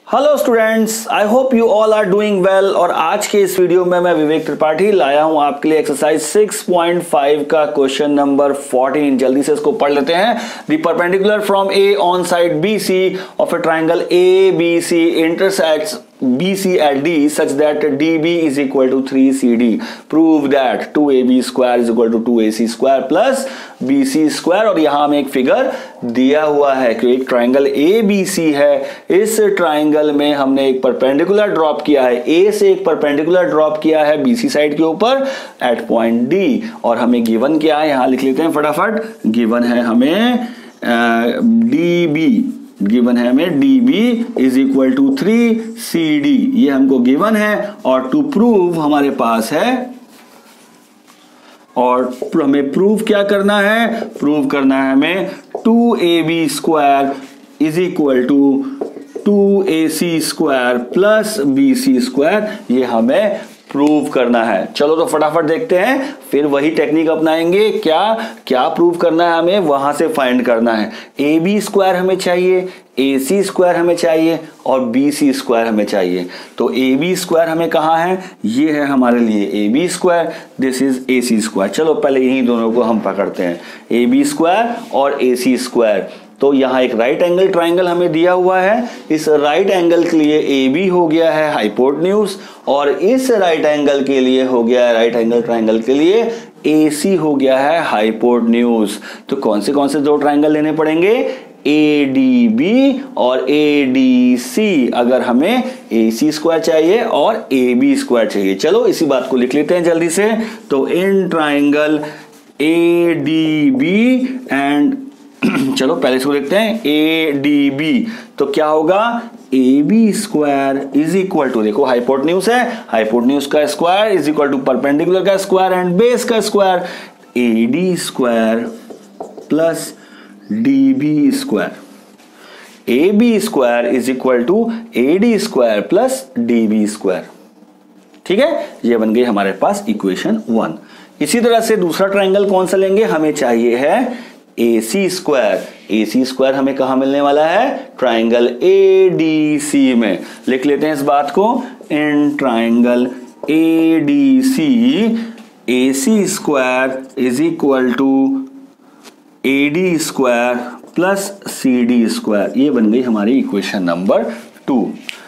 Hello students, I hope you all are doing well. और आज के इस वीडियो में मैं विवेक त्रिपाठी लाया हूं आपके लिए एक्सरसाइज 6.5 का क्वेश्चन नंबर 14। जल्दी से इसको पढ़ लेते हैं। The perpendicular from A on side BC of A triangle ABC intersects BC at D such that DB is equal to 3CD. Prove that 2AB square is equal to 2AC square plus BC square। और यहां हमें एक figure दिया हुआ है कि एक triangle ABC है। इस ट्राइंगल में हमने एक परपेंडिकुलर ड्रॉप किया है, A से एक परपेंडिकुलर ड्रॉप किया है BC साइड के ऊपर एट पॉइंट D। और हमें गिवन क्या है, यहां लिख लेते हैं फटाफट। गिवन है हमें DB, गिवन है हमें DB is equal to 3CD, ये हमको गिवन है। और टू प्रूव हमारे पास है, और हमें प्रूव क्या करना है, प्रूव करना है हमें 2AB square is equal to 2AC square plus BC square, ये हमें प्रूव करना है। चलो तो फटाफट देखते हैं, फिर वही टेक्निक अपनाएंगे। क्या क्या प्रूव करना है हमें, वहां से फाइंड करना है। AB स्क्वायर हमें चाहिए, AC स्क्वायर हमें चाहिए और BC स्क्वायर हमें चाहिए। तो AB स्क्वायर हमें कहाँ है, ये है हमारे लिए AB square, this is AC square. चलो पहले यही दोनों को हम पकड़ते हैं, AB स्क्वायर और AC स्क्वायर। तो यहाँ एक राइट एंगल ट्राइंगल हमें दिया हुआ है। इस राइट एंगल के लिए AB हो गया है हाइपोटेन्यूज, और इस राइट एंगल के लिए हो गया है, राइट एंगल ट्राइंगल के लिए AC हो गया है हाइपोटेन्यूज। तो कौन से दो ट्राइंगल लेने पड़ेंगे, ADB और ADC, अगर हमें AC स्क्वायर चाहिए और AB स्क्वायर चाहिए। चलो इसी बात को लिख लेते हैं जल्दी से। तो इन ट्राइंगल ADB एंड चलो पहले इसको देखते हैं, ADB तो क्या होगा, AB square is equal to, देखो हाइपोटेन्यूज है, हाइपोटेन्यूज का square is equal to perpendicular का स्क्वायर एंड बेस का square, AD square plus DB square. AB square is equal to AD square plus DB square. ठीक है, ये बन गई हमारे पास इक्वेशन 1। इसी तरह से दूसरा ट्राइंगल कौन सा लेंगे, हमें चाहिए है AC स्क्वायर। AC स्क्वायर हमें कहां मिलने वाला है, ट्राइंगल ADC में। लिख लेते हैं इस बात को, in triangle ADC AC square is equal to AD square plus CD square. ये बन गई हमारी equation number 2।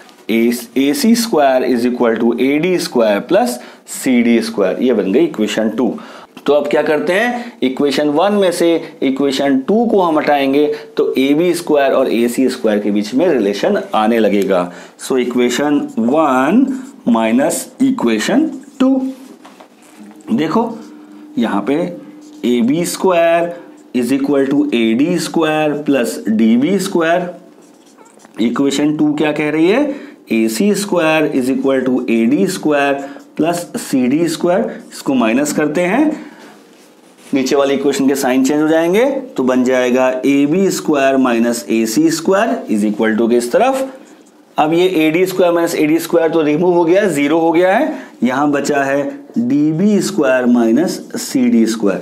AC square is equal to AD square plus CD square, ये बन गई इक्वेशन 2। तो अब क्या करते हैं, इक्वेशन 1 में से इक्वेशन 2 को हम हटाएंगे तो AB स्क्वायर और AC स्क्वायर के बीच में रिलेशन आने लगेगा। सो इक्वेशन 1 माइनस इक्वेशन 2, देखो यहां पे AB square is equal to AD square plus DB square. Equation 2 क्या कह रही है, AC square is equal to AD square plus CD square. इसको माइनस करते हैं, नीचे वाले इक्वेशन के साइन चेंज हो जाएंगे, तो बन जाएगा AB square minus AC square is equal to किस तरफ, अब ये AD square minus AD square तो रिमूव हो गया, 0 हो गया है। यहां बचा है DB square minus CD square.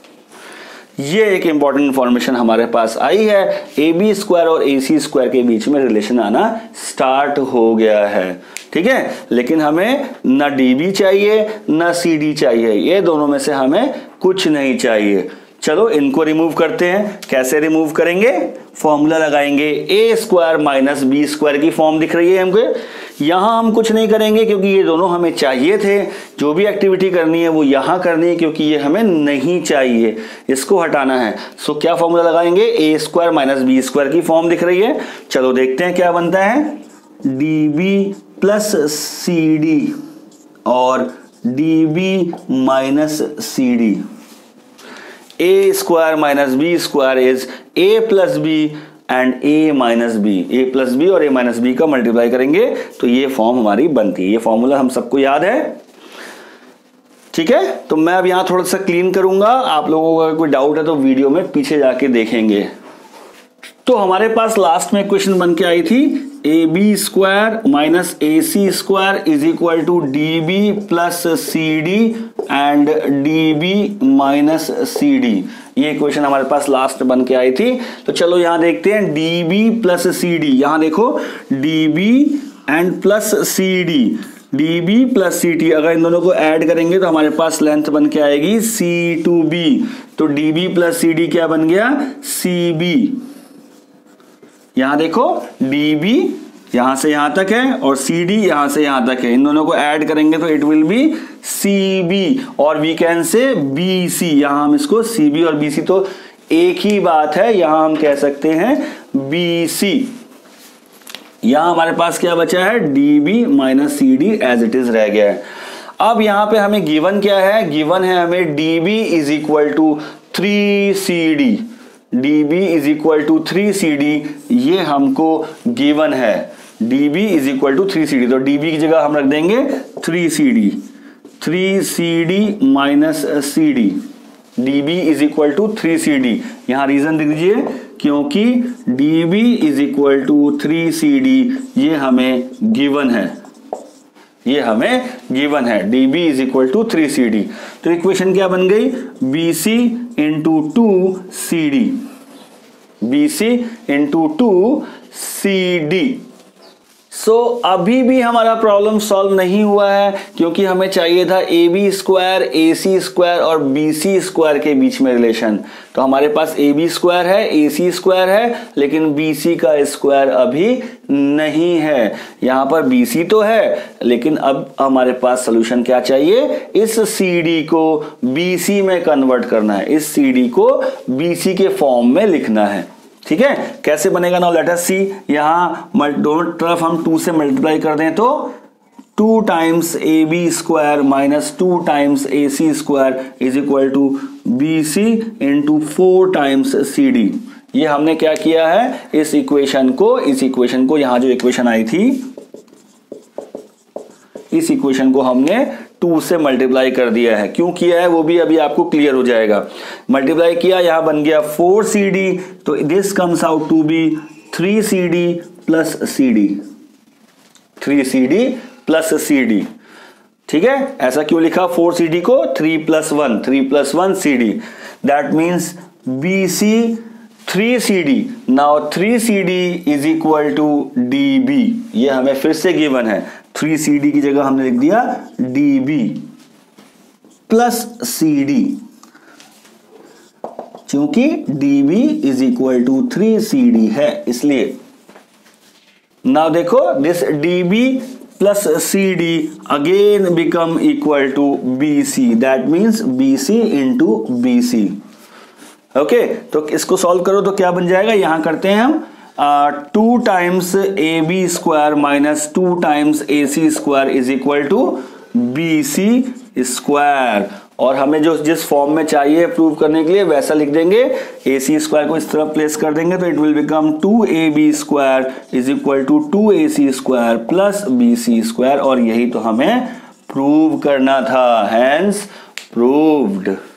ये एक इंपॉर्टेंट इंफॉर्मेशन हमारे पास आई है, AB स्क्वायर और AC स्क्वायर के बीच में रिलेशन आना स्टार्ट हो गया है। ठीक है, लेकिन हमें ना DB चाहिए ना CD चाहिए, ये दोनों में से हमें कुछ नहीं चाहिए। चलो इनको रिमूव करते हैं। कैसे रिमूव करेंगे, फॉर्मूला लगाएंगे, A square minus B square की फॉर्म दिख रही है हमको। यहां हम कुछ नहीं करेंगे क्योंकि ये दोनों हमें चाहिए थे। जो भी एक्टिविटी करनी है वो यहां करनी है क्योंकि ये हमें नहीं चाहिए, इसको हटाना है। सो क्या फॉर्मूला लगाएंगे, A square minus B square की फॉर्म दिख रही है। चलो देखते हैं क्या बनता है, DB प्लस CD और DB minus CD। A square minus B square is A plus B and A minus B। A plus B और A माइनस B का मल्टीप्लाई करेंगे तो ये फॉर्म हमारी बनती है। ये फॉर्मूला हम सबको याद है। ठीक है, तो मैं अब यहां थोड़ा सा क्लीन करूंगा। आप लोगों का कोई डाउट है तो वीडियो में पीछे जाके देखेंगे। तो हमारे पास लास्ट में क्वेश्चन बन के आई थी A B square minus A C square is equal to D B plus C D and D B minus C D. ये क्वेश्चन हमारे पास लास्ट बन के आई थी। तो चलो यहां देखते हैं D B plus C D. यहां देखो D B and plus C D, D B plus C D, अगर इन दोनों को ऐड करेंगे तो हमारे पास लेंथ बन के आएगी सी टू बी। तो D B plus C D क्या बन गया, सी बी। यहां देखो डी बी यहां से यहां तक है और सी डी यहां से यहां तक है, इन दोनों को ऐड करेंगे तो it will be C B और we can say B C. यहां हम इसको सी बी और बी सी तो एक ही बात है, यहां हम कह सकते हैं बी सी। यहां हमारे पास क्या बचा है, D B minus C D as it is रह गया है। अब यहां पे हमें गिवन क्या है, गिवन है हमें D B is equal to 3CD, D B is equal to 3CD, ये हमको गिवन है। D B is equal to 3CD, तो डी बी की जगह हम रख देंगे 3CD, 3CD minus C D, D B is equal to 3CD। यहां रीजन लिख दीजिए, क्योंकि D B is equal to 3CD ये हमें गिवन है, ये हमें गिवन है, D B is equal to 3CD। तो इक्वेशन क्या बन गई, BC into 2CD, BC into 2CD। So अभी भी हमारा प्रॉब्लम सॉल्व नहीं हुआ है, क्योंकि हमें चाहिए था A B square, A C square और बी सी स्क्वायर के बीच में रिलेशन। तो हमारे पास ए बी स्क्वायर है, ए सी स्क्वायर है, लेकिन बी सी का स्क्वायर अभी नहीं है। यहां पर बी सी तो है, लेकिन अब हमारे पास सोल्यूशन क्या चाहिए, इस सी डी को बी सी में कन्वर्ट करना है, इस सी डी को बी सी के फॉर्म में लिखना है। ठीक है, कैसे बनेगा, नाउ लेट अस सी। यहां दोनों तरफ हम 2 से मल्टीप्लाई कर दें तो 2 times A B square minus 2 times A C square is equal to B C into 4 times C D. ये हमने क्या किया है, इस इक्वेशन को यहां जो इक्वेशन आई थी, इस इक्वेशन को हमने 2 से मल्टीप्लाई कर दिया है। क्यों किया है वो भी अभी आपको क्लियर हो जाएगा। मल्टीप्लाई किया, यहां बन गया 4CD, तो this comes out to be 3CD plus CD, 3CD plus CD। ठीक है, ऐसा क्यों लिखा 4CD को, 3 plus 1 CD, that means BC 3CD। Now 3CD is equal to DB, ये हमें फिर से गिवन है, 3CD की जगह हमने लिख दिया DB प्लस CD, क्योंकि DB is equal to 3CD है इसलिए। नाउ देखो this DB plus CD again become equal to BC, that means BC into BC। Okay, तो इसको सॉल्व करो तो क्या बन जाएगा, यहां करते हैं हम 2 times A B square minus 2 times A C square is equal to B C square. और हमें जो जिस फॉर्म में चाहिए प्रूव करने के लिए वैसा लिख देंगे, ए सी स्क्वायर को इस तरफ प्लेस कर देंगे तो it will become 2AB square is equal to 2AC square plus BC square, और यही तो हमें प्रूव करना था, हैंस प्रूव्ड।